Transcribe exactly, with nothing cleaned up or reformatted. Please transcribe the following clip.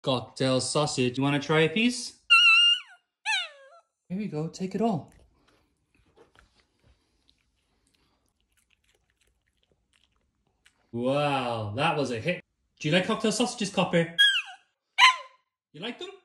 Cocktail sausage. You want to try a piece? Here you go. Take it all. Wow, that was a hit. Do you like cocktail sausages, Copper? You like them?